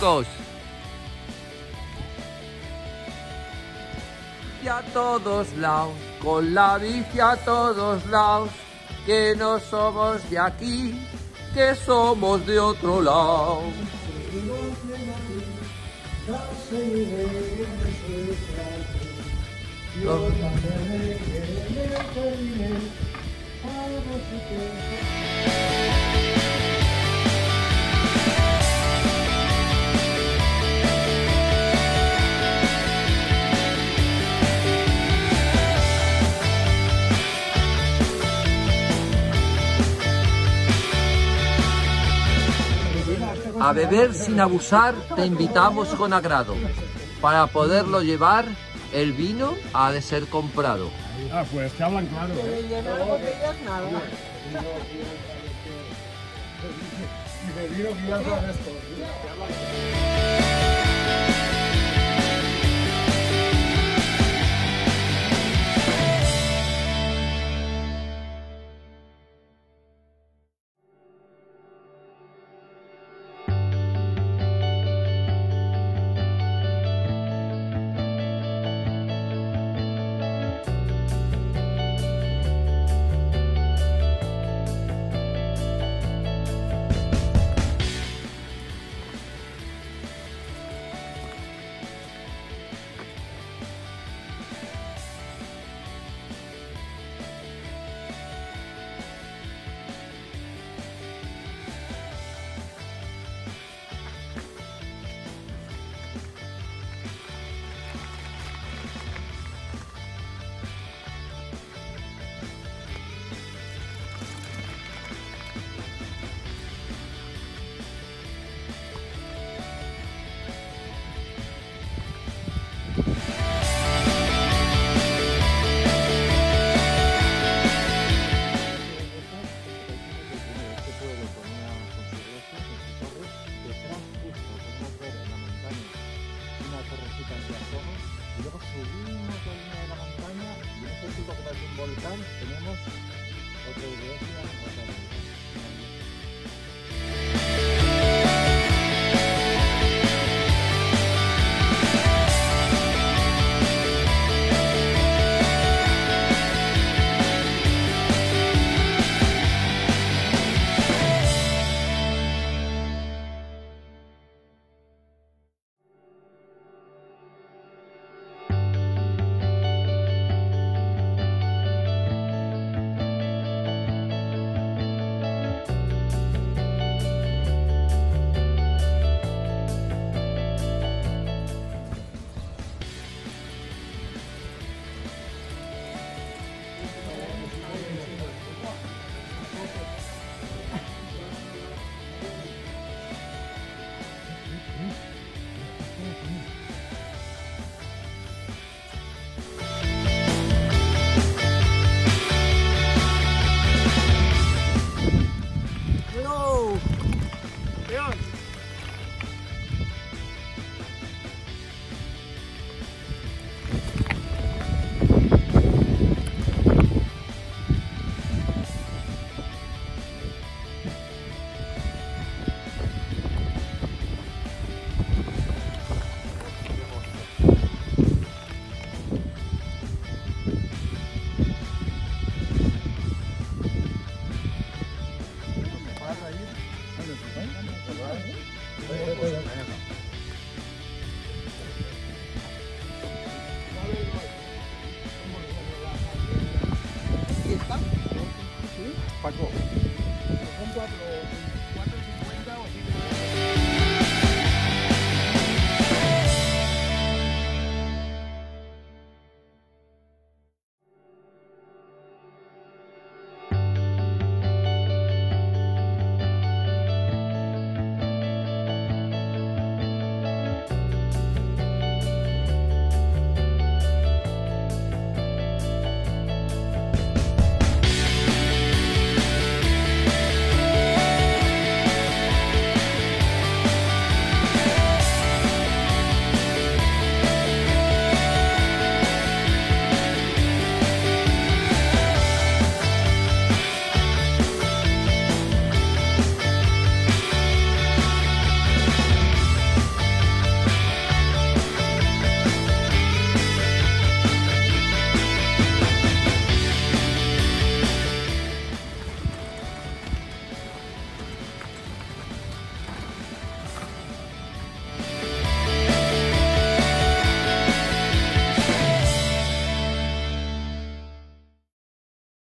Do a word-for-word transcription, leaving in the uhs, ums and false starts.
chicos. Y a todos lados, con la bici a todos lados, que no somos de aquí, que somos de otro lado. A beber sin abusar te invitamos con agrado. Para poderlo llevar, el vino ha de ser comprado. Ah, pues te hablan claro, ¿eh? Llenar botellas, nada. Y de vino que ya sabes esto. Y luego subimos la línea de la montaña y en ese tipo que es un volcán tenemos otra iglesia, otra iglesia. Paco, son cuatro.